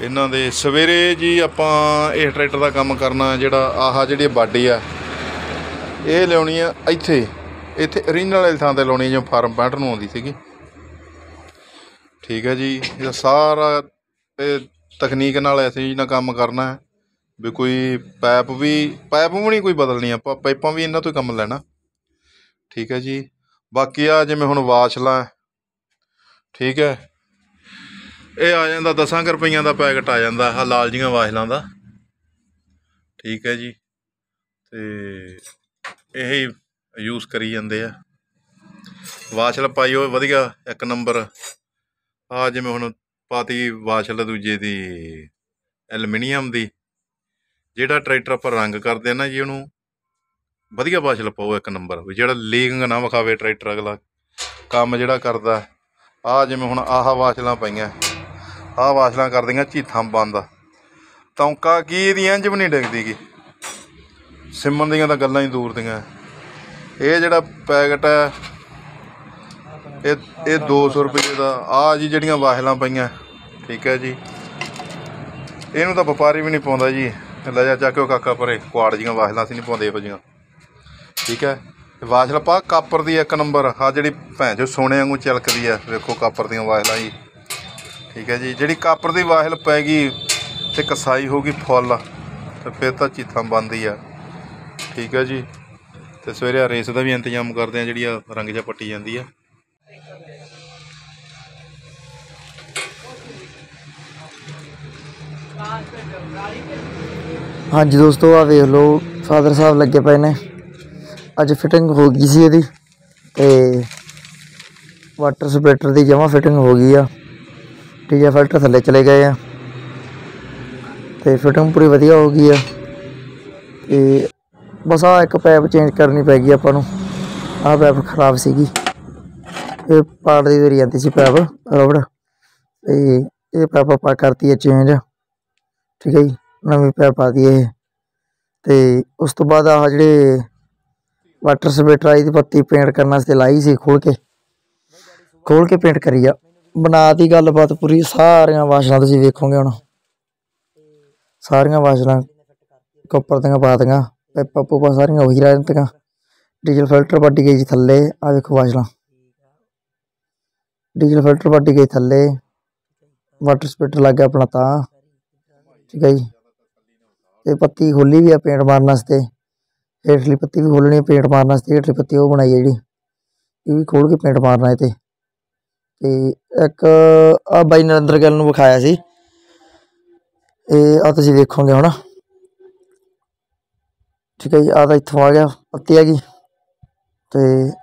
इन्हां दे सवेरे जी आपां इस ट्रैक्टर का काम करना जिहड़ा आह जिहड़ी बाडी आ ये लियाउणी आ इत्थे ओरिजिनल वाली थां ते लाउणी जो फार्म 65 नूं आउंदी सीगी। ठीक है जी, ये सारा तकनीक नाल ऐसे ना काम करना है भी कोई पैप भी नहीं कोई बदलनी, आप पाइपां भी इन्हां तो काम लैना। ठीक है जी, बाकी आ जिवें हुण वाशलां ठीक है ये आ जाता 10 रुपये का पैकेट आ जाता है लाल जियां वाशलों का। ठीक है जी, तो यही यूज़ करी जाते हैं वाशल पाई हो वधिया एक नंबर। आ जिवें हुण पाती वाशल दूजे की एलमीनीयम की, जिहड़ा ट्रैक्टर आपां रंग करते हैं ना जी उहनूं वधिया वाशल पाओ एक नंबर, भी जिहड़ा लीक ना विखावे ट्रैक्टर अगला काम जिहड़ा करदा। आ जिवें हुण आह वाशलां पाईआं आ वाशलां कर दियां चीथां बंद, तौंका की इहदी इंज भी नहीं डिगदी गी, सिमन दियां तां गल्लां ही दूर दियां। ये जिहड़ा पैकेट है ये 200 रुपये का। आ जी जिहड़ियां वाशलां पईआं ठीक है जी, इहनूं तां व्यापारी भी नहीं पाउंदा जी, ले जा चक के काका परे कुआड़ जियां वाशलां असीं नहीं पाउंदे इहो जिहियां। ठीक है, वाशल पा कापर दी एक नंबर, आ जिहड़ी भैं चो सोने वांगू झलकदी है, वेखो कापर दियां वाशलां जी। ठीक है जी, जिहड़ी कापर दी वाशल पैगी ते कसाई होगी फुल तो फिर तो चीथां बंद ही आ। ठीक है जी, तो सवेरे रेस का भी इंतजाम करते हैं जी, रंग जा पट्टी जाती है। हाँ जी दोस्तों, आ वेख लो फादर साहब लगे पे ने, अज फिटिंग हो गई सी इहदी ते वाटर स्परेटर की जमा फिटिंग हो गई आ। ठीक है, फिल्टर थले चले गए हैं तो फिटिंग पूरी वधिया हो गई है। तो बस आ एक पैप चेंज करनी पैगी आपां नूं, आ पैप खराब सी, ये पाड़ दी धरी जाती सी पैप रबड़, तो ये पैप आपां करती है चेंज। ठीक है जी, नवीं पैप पा दी है। तो उस तो बाद आ जिहड़े वाटर स्परेटर आई दी पत्ती पेंट करने वास्ते लाई सी, खोल के पेंट करी आ, बना दी गलबात पूरी। सारियां वाशलां तुसीं वेखोगे हुण, सारियां वाशलां कॉपर दियां पा दियां, पाइपां पूपां सारियां उही रह दियां। डीजल फिल्टर पट्टी गई जी थल्ले, आ देखो वाशलां डीजल फिल्टर पट्टी गई थल्ले, वाटर स्परेटर लग गया अपना तां। ठीक है जी, ते पत्ती खोली भी है पेंट मारने वास्ते, हेठली पत्ती भी खोलनी है पेंट मारने वास्ते, हेठली पत्ती वो बनाई है जी, ये भी खोल के पेंट मारना है। ते एक आ बाई नरेंद्र गिल नूं विखाया सी, आ तुसीं वेखोगे हुण। ठीक है जी, आ तां इत्थों आ गया पत्ती हैगी, ते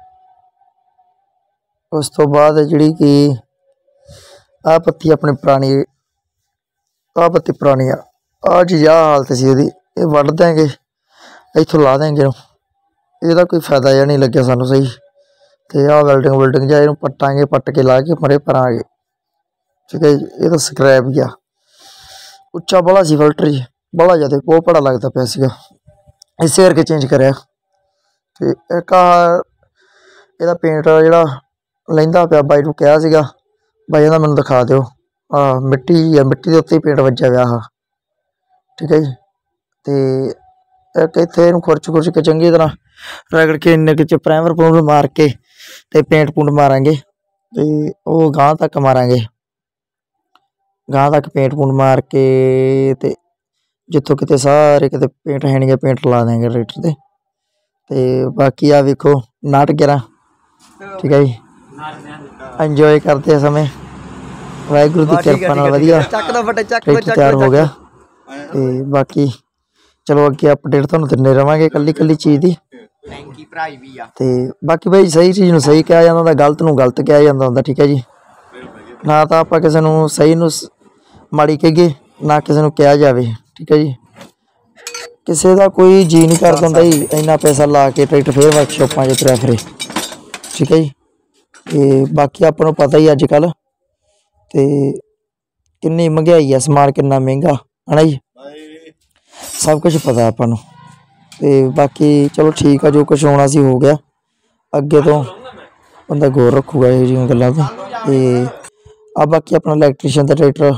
उस तो बाद जिहड़ी कि आ पत्ती अपनी पुरानी, आ पत्ती पुरानी आ चीज़ आ हालत सी इहदी, ये वड्ढ देंगे इत्थों ला देंगे, ਇਹਦਾ कोई फायदा जिहा नहीं लग्या सानूं सही। तो आ वैल्डिंग जा इहनूं पट्टांगे, पट्ट के ला के मरे भरांगे। ठीक है जी, ये तो स्क्रैप ही आ, उच्चा बड़ा सी फिल्टर जी, बड़ा ज़्यादा बहुत बड़ा लगता पिया सीगा, इस करके चेंज कराया। तो एक इहदा पेंट जिहड़ा लैंदा पिया बाई नूं कहा सीगा, बाई कहंदा मैनूं दिखा दिओ, मिट्टी है, मिट्टी के उत्ते ही पेंट वज्जा पिया हा। ठीक है जी, तो एक इत्थे इहनूं खुरच के चंगी तरह रगड़ के इन्ने कि प्राइमर प्रूमर मार के ते पेंट पूंट मारांगे, तो वो गांह तक मारांगे, गांह तक पेंट पूंट मार के ते जित्थों किते सारे किते पेंट है नहीं पेंट ला देंगे ट्रैक्टर ते। ते बाकी आ वेखो 911। ठीक है जी, इंजॉय करते समय, वाहिगुरू की किरपा नाल वधिया ट्रैक्टर तैयार हो गया। ते बाकी चलो अगे अपडेट तुहानूं दिंदे रहांगे कल्ली कल्ली चीज़ दी। ते बाकी भाई सही चीज़ नूं सही कहा जांदा हुंदा, गलत नूं गलत कहा जांदा हुंदा। ठीक है जी, ना तो आपां किसे नूं सही नूं माड़ी कहिए, ना किसे नूं कहा जावे। ठीक है जी, किसी का कोई जी नहीं करदा हुंदा जी इन्ना पैसा ला के ट्रैक्टर फिर वर्कशॉपां च तुरया फिरे। ठीक है जी, ते बाकी आपां नूं पता ही अजकल ते किन्नी महंगाई है, समान किन्ना महंगा है ना जी, सब कुछ पता आपां नूं। ते बाकी चलो ठीक है, जो कुछ होना सी हो गया, अगे तो बंदा गौर रखूगा इहो जिहियां गल्लां तो। आ बाकी अपना इलैक्ट्रीशियन का ट्रैक्टर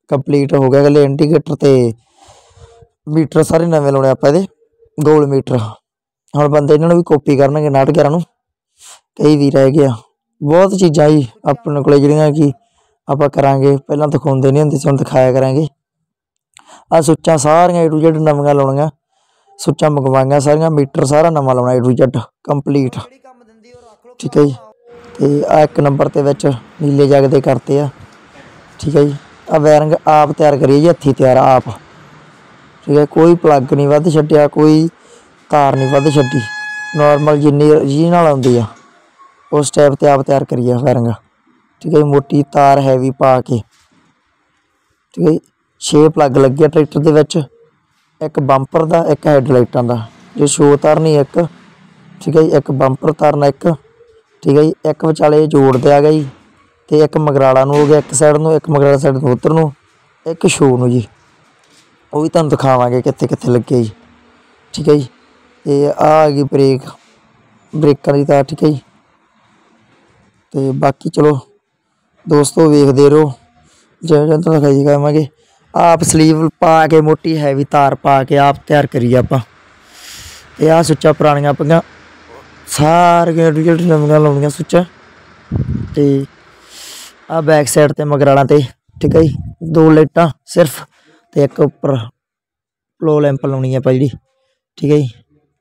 ਕੰਪਲੀਟ ਹੋ ਗਿਆ। ਹਲੇ ਇੰਡੀਕੇਟਰ ਤੇ ਮੀਟਰ ਸਾਰੇ ਨਵੇਂ ਲਾਉਣੇ ਆਪਾਂ ਇਹਦੇ, ਗੋਲ ਮੀਟਰ। ਹੁਣ ਬੰਦੇ ਇਹਨਾਂ ਨੂੰ ਵੀ ਕਾਪੀ ਕਰਨਗੇ 911 ਨੂੰ, ਕਈ ਵੀ ਰਹਿ ਗਿਆ। ਬਹੁਤ ਚੀਜ਼ਾਂ ਜੀ ਆਪਣੇ ਕੋਲ ਜਿਹੜੀਆਂ ਕਿ ਆਪਾਂ ਕਰਾਂਗੇ, ਪਹਿਲਾਂ ਦਿਖਾਉਂਦੇ ਨਹੀਂ ਹੁੰਦੇ ਸੀ, ਹੁਣ ਦਿਖਾਇਆ ਕਰਾਂਗੇ। ਆਹ ਸੁੱਚਾਂ ਸਾਰੀਆਂ A to Z ਨਵੀਆਂ ਲਾਉਣੀਆਂ, ਸੁੱਚਾਂ ਮੰਗਵਾਈਆਂ ਸਾਰੀਆਂ, ਮੀਟਰ ਸਾਰਾ ਨਵਾਂ ਲਾਉਣਾ A to Z ਕੰਪਲੀਟ, ਠੀਕ ਹੈ ਜੀ। ਤੇ ਆ 1 ਨੰਬਰ ਤੇ ਵਿੱਚ ਨੀਲੇ ਜੱਗ ਦੇ ਕਰਤੇ ਆ, ਠੀਕ ਹੈ ਜੀ। ਆ ਵਾਇਰਿੰਗ ਆਪ ਤਿਆਰ ਕਰੀਏ ਜੀ, ਹੱਥੀਂ ਤਿਆਰ ਆਪ, ਠੀਕ ਹੈ। ਕੋਈ ਪਲੱਗ ਨਹੀਂ ਵੱਧ ਛੱਡਿਆ, ਕੋਈ ਤਾਰ ਨਹੀਂ ਵੱਧ ਛੱਡੀ, ਨੋਰਮਲ ਜਿੰਨੀ ਓਰੀਜਨਲ ਆਉਂਦੀ ਆ ਉਸ ਟਾਈਪ ਤੇ ਆਪ ਤਿਆਰ ਕਰੀਏ ਵਾਇਰਿੰਗ, ਠੀਕ ਹੈ। ਮੋਟੀ ਤਾਰ ਹੈਵੀ ਪਾ ਕੇ, ਠੀਕ ਹੈ। 6 ਪਲੱਗ ਲੱਗੇ ਟਰੈਕਟਰ ਦੇ ਵਿੱਚ, 1 ਬੰਪਰ ਦਾ, 1 ਹੈਡਲਾਈਟਾਂ ਦਾ, ਜੋ ਸ਼ੋ ਤਾਰਨੀ 1, ਠੀਕ ਹੈ ਜੀ। 1 ਬੰਪਰ ਤਾਰਨਾ 1, ਠੀਕ ਹੈ ਜੀ। 1 ਵਿਚਾਲੇ ਜੋੜ ਦਿਆ ਗਿਆ ਜੀ, ਤੇ 1 ਮਗਰਾਲਾ ਨੂੰ ਹੋ ਗਿਆ, 1 ਸਾਈਡ ਨੂੰ, 1 ਮਗਰਾਲਾ ਸਾਈਡ ਨੂੰ ਉੱਧਰ ਨੂੰ, 1 ਸ਼ੋ ਨੂੰ ਜੀ। ਉਹ ਵੀ ਤੁਹਾਨੂੰ ਦਿਖਾਵਾਂਗੇ ਕਿੱਥੇ ਕਿੱਥੇ ਲੱਗੇ ਜੀ, ਠੀਕ ਹੈ ਜੀ। ਤੇ ਆ ਗਈ ਬ੍ਰੇਕਾਂ ਦੀ ਤਾਰ, ਠੀਕ ਹੈ ਜੀ। ਤੇ ਬਾਕੀ ਚਲੋ ਦੋਸਤੋ ਵੇਖਦੇ ਰਹੋ, ਜਿਵੇਂ ਜਿਵੇਂ ਤੁਹਾਨੂੰ ਦਿਖਾਈ ਜਾਵਾਂਗੇ। ਆਪ ਸਲੀਵ ਪਾ ਕੇ ਮੋਟੀ ਹੈਵੀ ਤਾਰ ਪਾ ਕੇ ਆਪ ਤਿਆਰ ਕਰੀਏ ਆਪਾਂ। ਤੇ ਆਹ ਸੁੱਚਾਂ ਪੁਰਾਣੀਆਂ ਪਈਆਂ ਸਾਰੀਆਂ ਨਵੀਆਂ ਲਾਉਣੀਆਂ ਸੁੱਚਾਂ। ਤੇ ਆਹ ਬੈਕ ਸਾਈਡ ਤੇ ਮਗਰਾਲਾਂ ਤੇ, ਠੀਕ ਹੈ ਜੀ। 2 ਲਾਈਟਾਂ ਸਿਰਫ, ਤੇ 1 ਉੱਪਰ ਲੋ ਲੈਂਪ ਲਾਉਣੀ ਆਪਾਂ ਜਿਹੜੀ, ਠੀਕ ਹੈ ਜੀ।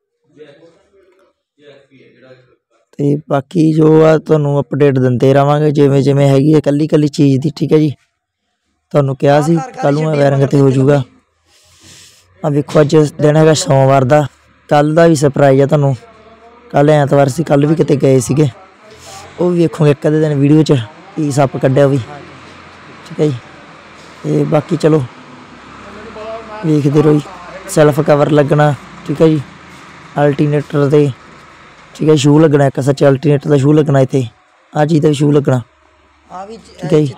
ਤੇ ਬਾਕੀ ਜੋ ਆ ਤੁਹਾਨੂੰ ਅਪਡੇਟ ਦਿੰਦੇ ਰਹਾਂਗੇ ਜਿਵੇਂ ਜਿਵੇਂ ਹੈਗੀ ਹੈ ਇਕੱਲੀ ਇਕੱਲੀ ਚੀਜ਼ ਦੀ, ਠੀਕ ਹੈ ਜੀ। ਤੁਹਾਨੂੰ ਕਿਹਾ ਸੀ ਕੱਲ੍ਹ ਨੂੰ ਵਾਇਰਿੰਗ ਤੇ ਹੋ ਜਾਊਗਾ। ਆ ਵੇਖੋ ਅੱਜ ਦਿਨ ਹੈਗਾ ਸੋਮਵਾਰ ਦਾ, ਕੱਲ੍ਹ ਦਾ ਵੀ ਸਰਪ੍ਰਾਈਜ਼ ਆ ਤੁਹਾਨੂੰ। ਕੱਲ੍ਹ ਐਤਵਾਰ ਸੀ, ਕੱਲ੍ਹ ਵੀ ਕਿਤੇ ਗਏ ਸੀਗੇ, ਉਹ ਵੀ ਵੇਖੋਗੇ ਇੱਕ ਅੱਧੇ ਦਿਨ ਵੀਡੀਓ 'ਚ ਕੀ ਸੱਪ ਕੱਢਿਆ ਉਹ ਵੀ, ਠੀਕ ਹੈ ਜੀ। ਤੇ ਬਾਕੀ ਚਲੋ ਵੇਖਦੇ ਰਹੋ ਜੀ। ਸੈਲਫ ਕਵਰ ਲੱਗਣਾ, ਠੀਕ ਹੈ ਜੀ। ਅਲਟੀਨੇਟਰ ਤੇ, ਠੀਕ ਹੈ। ਸ਼ੂ ਲੱਗਣਾ 1 ਸੱਚ, ਅਲਟੀਨੇਟਰ ਦਾ ਸ਼ੂ ਲੱਗਣਾ ਇੱਥੇ, ਆਹ ਚੀਜ਼ ਦਾ ਵੀ ਸ਼ੂ ਲੱਗਣਾ, ਠੀਕ ਹੈ ਜੀ।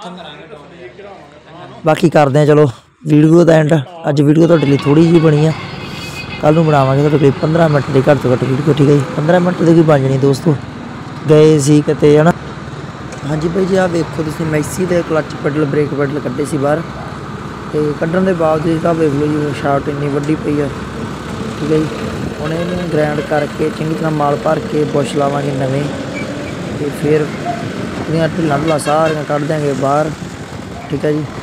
ਬਾਕੀ ਕਰਦੇ ਹਾਂ ਚਲੋ ਵੀਡੀਓ ਦਾ ਐਂਡ। ਅੱਜ ਵੀਡੀਓ ਤੁਹਾਡੇ ਲਈ ਥੋੜ੍ਹੀ ਜਿਹੀ ਬਣੀ ਆ, ਕੱਲ੍ਹ ਨੂੰ ਬਣਾਵਾਂਗੇ ਤੁਹਾਡੇ ਲਈ 15 ਮਿੰਟ ਦੀ ਘੱਟ ਤੋਂ ਘੱਟ ਵੀਡੀਓ, ਠੀਕ ਹੈ ਜੀ। 15 ਮਿੰਟ ਦੀ ਕੀ ਬਣ ਜਾਣੀ ਦੋਸਤੋ, ਗਏ ਸੀ ਕਿਤੇ ਹੈ ਨਾ। ਹਾਂਜੀ ਭਾਈ ਜੀ, ਆਹ ਵੇਖੋ ਤੁਸੀਂ ਮੈਕਸੀ ਦੇ ਕਲੱਚ ਪੈਡਲ, ਬ੍ਰੇਕ ਪੈਡਲ ਕੱਢੇ ਸੀ ਬਾਹਰ, ਤੇ ਕੱਢਣ ਦੇ ਬਾਵਜੂਦ ਤਾਂ ਵੇਖ ਲਓ ਜੀ ਸ਼ਾਰਟ ਇੰਨੀ ਵੱਡੀ ਪਈ ਆ, ਠੀਕ ਹੈ ਜੀ। ਹੁਣ ਇਹਨੂੰ ਗ੍ਰਾਈਂਡ ਕਰਕੇ ਚੰਗੀ ਤਰ੍ਹਾਂ ਮਾਲ ਭਰ ਕੇ ਬੁਸ਼ ਲਾਵਾਂਗੇ ਨਵੇਂ, ਤੇ ਫਿਰ ਇਹਦੀਆਂ ਢਿੱਲਾਂ ਢੁੱਲਾਂ ਸਾਰੀਆਂ ਕੱਢ ਦਿਆਂਗੇ ਬਾਹਰ, ਠੀਕ ਹੈ ਜੀ।